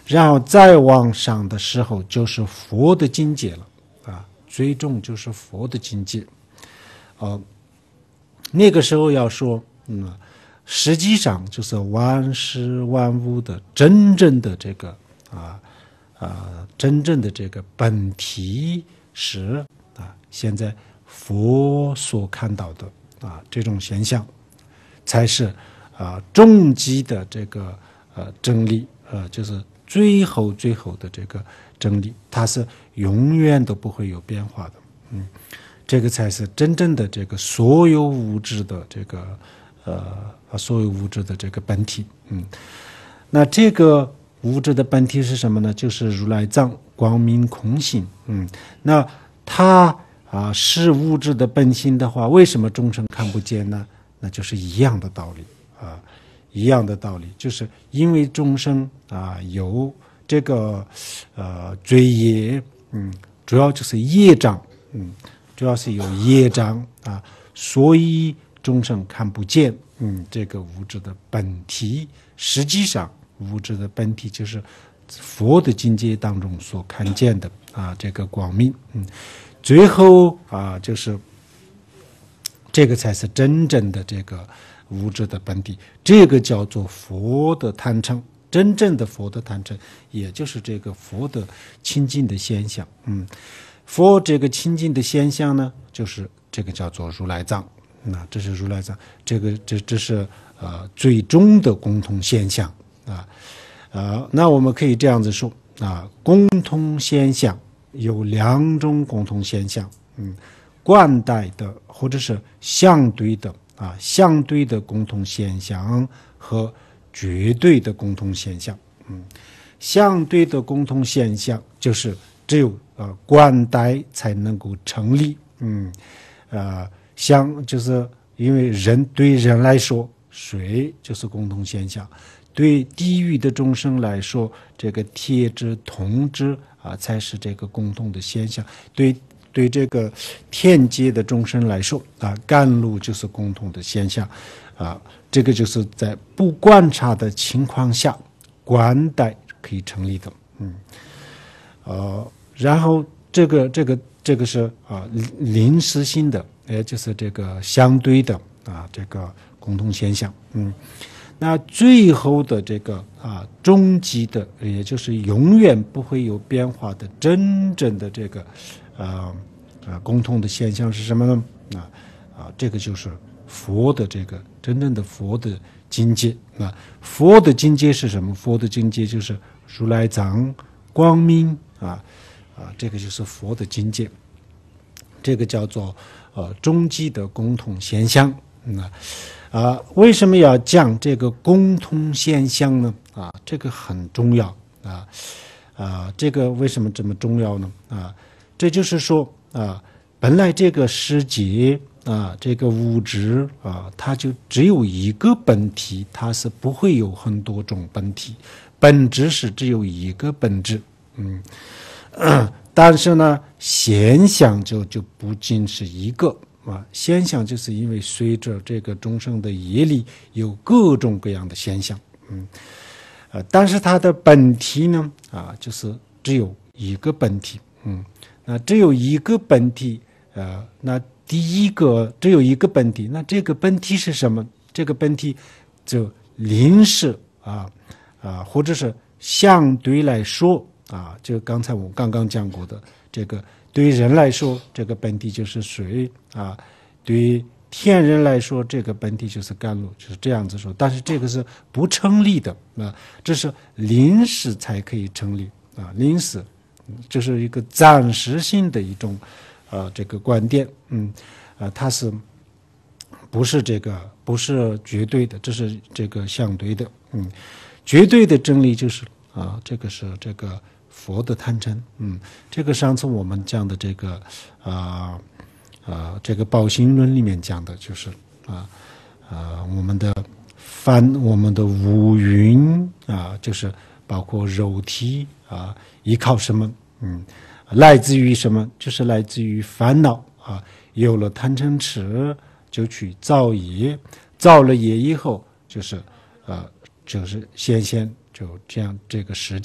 Speaker 3: 然后再往上的时候就是佛的境界了啊，最终就是佛的境界。呃，那个时候要说，嗯，实际上就是万事万物的真正的这个啊啊，真正的这个本体是啊，现在佛所看到的啊这种现象，才是啊终极的这个呃真理，呃，就是最后最后的这个真理，它是永远都不会有变化的。嗯，这个才是真正的这个所有物质的这个呃所有物质的这个本体。嗯，那这个物质的本体是什么呢？就是如来藏光明空性。嗯，那它啊是物质的本性的话，为什么众生看不见呢？那就是一样的道理啊，一样的道理，就是因为众生啊有这个呃罪业，嗯，主要就是业障，嗯，主要是有业障啊，所以众生看不见，嗯，这个物质的本体。实际上，物质的本体就是佛的境界当中所看见的啊，这个光明，嗯，最后啊，就是这个才是真正的这个物质的本体，这个叫做佛的坛城。真正的佛的坛城，也就是这个佛的清净的现象。嗯，佛这个清净的现象呢，就是这个叫做如来藏。那这是如来藏，这个这这是呃最终的共同现象啊。呃，那我们可以这样子说啊，共同现象有两种共同现象，嗯，贯带的或者是相对的啊，相对的共同现象和绝对的共同现象。嗯，相对的共同现象就是只有呃贯带才能够成立。嗯，呃，相就是因为人对人来说，水就是共同现象。对地狱的众生来说，这个铁质、铜质啊，才是这个共同的现象。对对这个天界的众生来说啊，甘露就是共同的现象啊。这个就是在不观察的情况下，观待可以成立的。嗯，呃，然后这个这个这个是啊临时性的，也就是这个相对的啊这个共同现象。嗯。那最后的这个啊，终极的，也就是永远不会有变化的真正的这个，呃，啊，共同的现象是什么呢？啊啊，这个就是佛的这个真正的佛的境界。啊，佛的境界是什么？佛的境界就是如来藏光明啊啊，这个就是佛的境界。这个叫做呃终极的共同现象。啊。啊，为什么要讲这个共同现象呢？啊，这个很重要啊啊，这个为什么这么重要呢？啊，这就是说啊，本来这个世界啊，这个物质啊，它就只有一个本体，它是不会有很多种本体，本质是只有一个本质。嗯，呃、但是呢，现象就就不仅是一个。啊，现象就是因为随着这个众生的业力有各种各样的现象，嗯，呃，但是它的本体呢，啊，就是只有一个本体，嗯，那只有一个本体，呃，那第一个只有一个本体，那这个本体是什么？这个本体就临时啊啊，或者是相对来说啊，就刚才我刚刚讲过的这个。对人来说，这个本体就是水啊；对天人来说，这个本体就是甘露，就是这样子说。但是这个是不成立的啊，这是临时才可以成立啊，临时这是一个暂时性的一种呃这个观点，嗯啊，它是不是这个不是绝对的，这是这个相对的，嗯，绝对的真理就是啊，这个是这个。佛的贪嗔，嗯，这个上次我们讲的这个啊啊、呃呃、这个宝心论里面讲的就是啊啊、呃、我们的凡我们的五蕴啊，就是包括肉体啊，依靠什么？嗯，来自于什么？就是来自于烦恼啊。有了贪嗔痴，就去造业，造了业以后，就是呃就是显现就这样这个世界。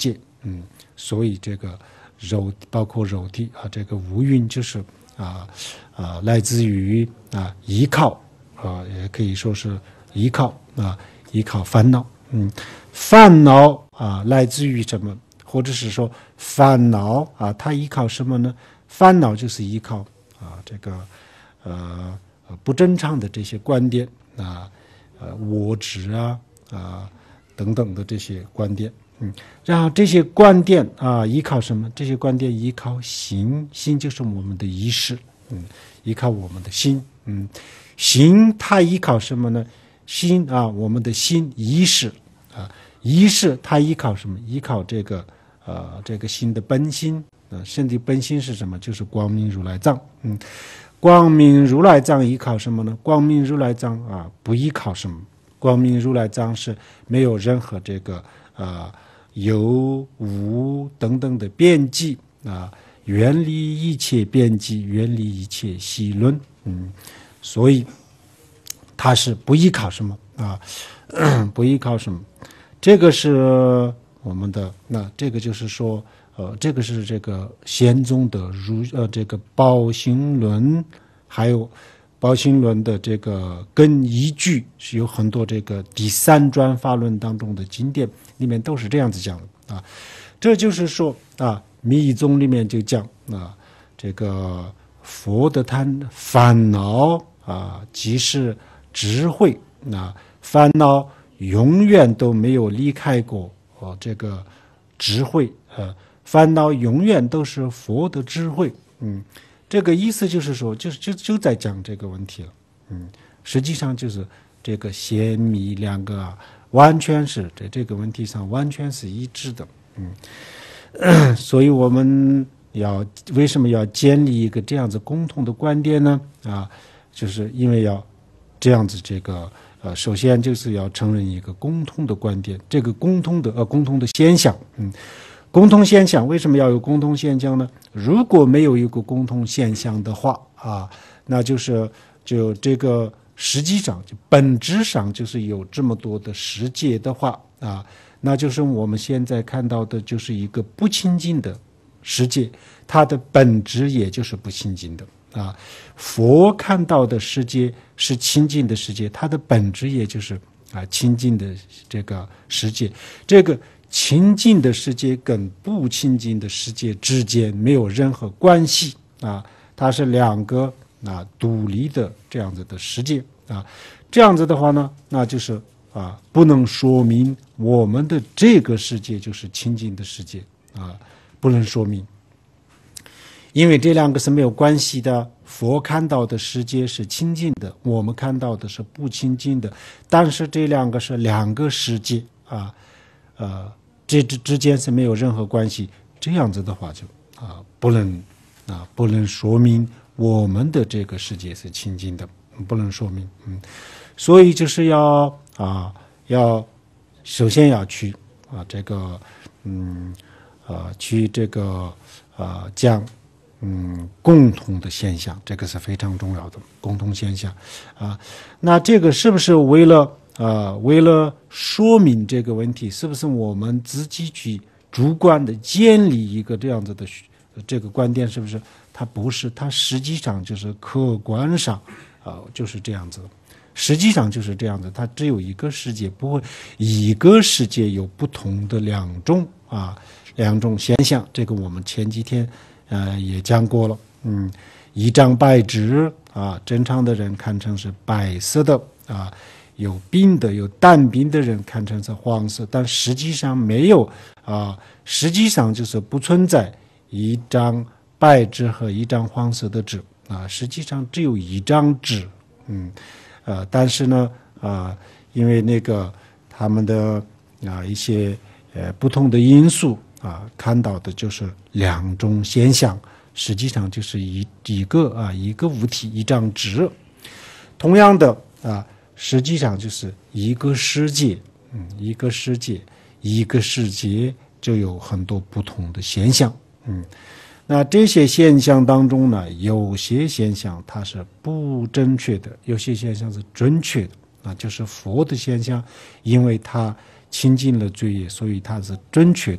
Speaker 3: 嗯，所以这个肉包括肉体啊，这个五蕴就是啊啊来自于啊依靠啊，也可以说是依靠啊依靠烦恼，嗯，烦恼啊来自于什么？或者是说烦恼啊，它依靠什么呢？烦恼就是依靠啊这个呃不正常的这些观点啊，呃我执啊啊等等的这些观点，嗯，然后这些观点啊依靠什么？这些观点依靠心，心就是我们的意识，嗯，依靠我们的心，嗯，心它依靠什么呢？心啊，我们的心意识啊，意识它依靠什么？依靠这个。呃，这个心的本心，呃，身体本心是什么？就是光明如来藏。嗯，光明如来藏依靠什么呢？光明如来藏啊，不依靠什么？光明如来藏是没有任何这个啊有无等等的边际啊，远离一切边际，远离一切细论。嗯，所以它是不依靠什么啊？不依靠什么？这个是。我们的那这个就是说，呃，这个是这个宪宗的如呃这个宝行论，还有宝行论的这个根依据是有很多这个第三转法论当中的经典里面都是这样子讲的啊。这就是说啊，密宗里面就讲啊，这个佛的贪烦恼啊，即是智慧啊，烦恼永远都没有离开过。哦，这个智慧，呃，烦恼永远都是佛的智慧，嗯，这个意思就是说，就就就在讲这个问题了，嗯，实际上就是这个显密两个啊，完全是在这个问题上完全是一致的，嗯，所以我们要为什么要建立一个这样子共同的观点呢？啊，就是因为要这样子这个。呃，首先就是要承认一个共通的观点，这个共通的呃共通的现象，嗯，共同现象为什么要有共同现象呢？如果没有一个共同现象的话啊，那就是就这个实际上就本质上就是有这么多的世界的话啊，那就是我们现在看到的就是一个不清净的世界，它的本质也就是不清净的。啊，佛看到的世界是清净的世界，它的本质也就是啊清净的这个世界。这个清净的世界跟不清净的世界之间没有任何关系啊，它是两个啊独立的这样子的世界啊。这样子的话呢，那就是啊不能说明我们的这个世界就是清净的世界啊，不能说明。因为这两个是没有关系的，佛看到的世界是清净的，我们看到的是不清净的，但是这两个是两个世界啊，呃，这之之间是没有任何关系。这样子的话就啊不能啊不能说明我们的这个世界是清净的，不能说明，嗯，所以就是要啊要首先要去啊这个嗯啊去这个啊讲。嗯，共同的现象，这个是非常重要的共同现象啊。那这个是不是为了呃为了说明这个问题，是不是我们自己去主观的建立一个这样子的这个观点？是不是？它不是，它实际上就是客观上啊、呃、就是这样子，实际上就是这样子。它只有一个世界，不会一个世界有不同的两种啊两种现象。这个我们前几天。呃，也讲过了，嗯，一张白纸啊，正常的人看成是白色的啊，有病的、有淡病的人看成是黄色，但实际上没有啊，实际上就是不存在一张白纸和一张黄色的纸啊，实际上只有一张纸，嗯，呃，但是呢，啊，因为那个他们的啊一些呃不同的因素。啊，看到的就是两种现象，实际上就是一一个啊一个物体一张纸，同样的啊，实际上就是一个世界，嗯，一个世界，一个世界就有很多不同的现象，嗯，那这些现象当中呢，有些现象它是不正确的，有些现象是准确的，那就是佛的现象，因为它清净了罪业，所以它是正确的。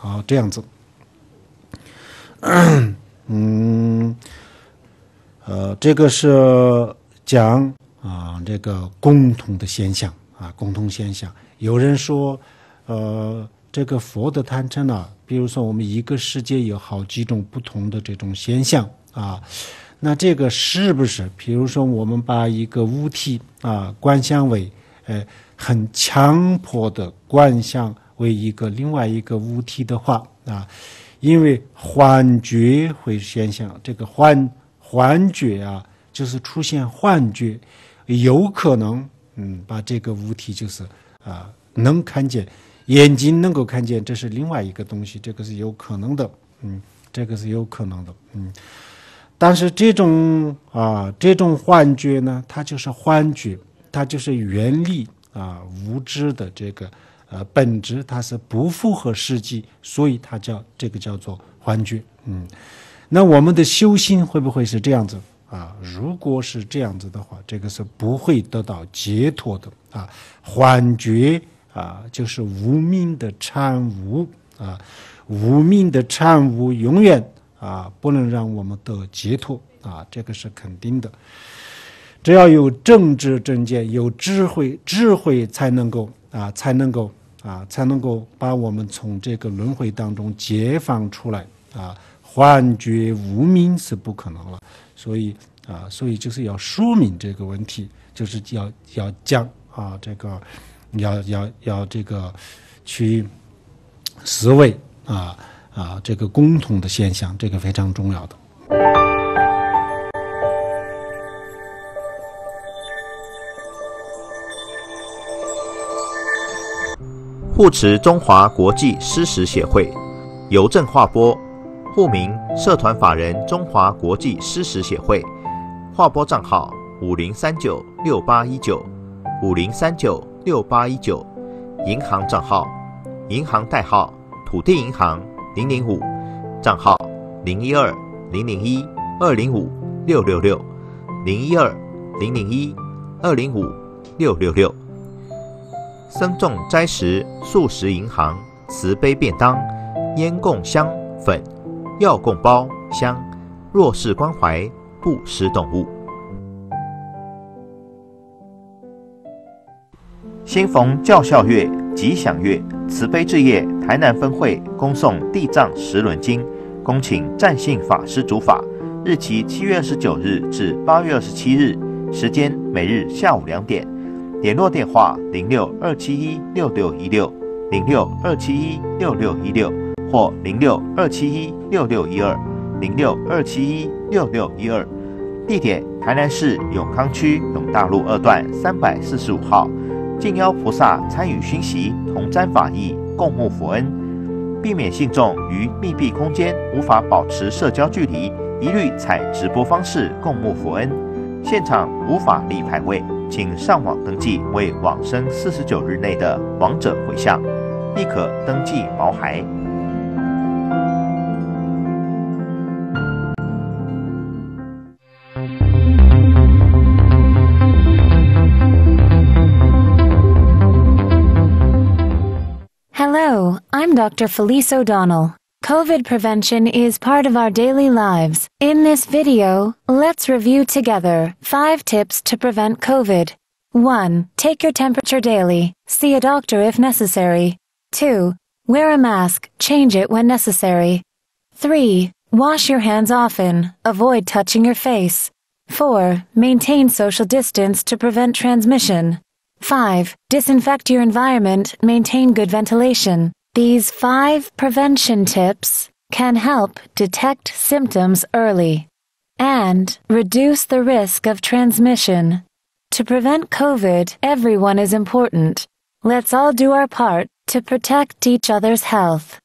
Speaker 3: 啊，这样子。嗯，呃，这个是讲啊这个共同的现象啊，共同现象。有人说，呃，这个佛的贪嗔啊，比如说我们一个世界有好几种不同的这种现象啊，那这个是不是，比如说我们把一个物体啊观想为，呃，很强迫的观想为一个另外一个物体的话啊，因为幻觉会现象，这个幻幻觉啊，就是出现幻觉，有可能嗯把这个物体就是啊能看见，眼睛能够看见，这是另外一个东西，这个是有可能的，嗯，这个是有可能的，嗯。但是这种啊这种幻觉呢，它就是幻觉，它就是原理啊物质的这个呃本质，它是不符合实际，所以它叫这个叫做幻觉。嗯，那我们的修行会不会是这样子啊？如果是这样子的话，这个是不会得到解脱的啊。幻觉啊，就是无明的产物啊，无明的产物永远啊，不能让我们得解脱啊，这个是肯定的。只要有正知正见，有智慧，智慧才能够啊，才能够啊，才能够把我们从这个轮回当中解放出来啊。幻觉无明是不可能了，所以啊，所以就是要说明这个问题，就是要要讲啊，这个要要要这个去思维啊。啊，这个共同的现象，这个非常重要的。
Speaker 2: 护持中华国际施食协会，邮政划拨，户名社团法人中华国际施食协会，划拨账号五零三九六八一九五零三九六八一九，银行账号银行代号土地银行零零五，账号零一二零零一二零五六六六零一二零零一二零五六六六。僧众斋食素食银行慈悲便当，烟供香粉，药供包香，弱势关怀布施动物。新逢教孝月、吉祥月，慈悲置业台南分会恭诵地藏十轮经，恭请占信法师主法，日期七月二十九日至八月二十七日，时间每日下午两点，联络电话零六二七一六六一六零六二七一六六一六或零六二七一六六一二零六二七一六六一二，地点台南市永康区永大路二段三百四十五号。敬邀菩萨参与熏习，同沾法益，共沐佛恩，避免信众于密闭空间无法保持社交距离，一律采直播方式共沐佛恩。现场无法立牌位，请上网登记为往生四十九日内的亡者回向，亦可登记毛孩。
Speaker 4: Hello, I'm Doctor Felice O'Donnell. COVID prevention is part of our daily lives. In this video, let's review together five tips to prevent COVID. one. Take your temperature daily. See a doctor if necessary. two. Wear a mask. Change it when necessary. three. Wash your hands often. Avoid touching your face. four. Maintain social distance to prevent transmission. five. Disinfect your environment, maintain good ventilation. These five prevention tips can help detect symptoms early and reduce the risk of transmission. To prevent COVID, everyone is important. Let's all do our part to protect each other's health.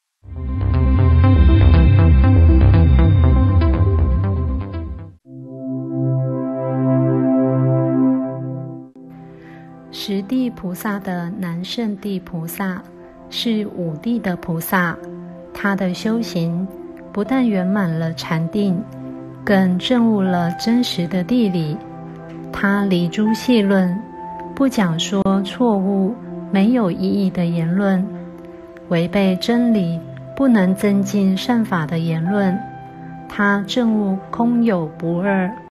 Speaker 5: 十地菩萨的南胜地菩萨是五地的菩萨，他的修行不但圆满了禅定，更证悟了真实的地理。他离诸戏论，不讲说错误、没有意义的言论，违背真理不能增进善法的言论，他证悟空有不二。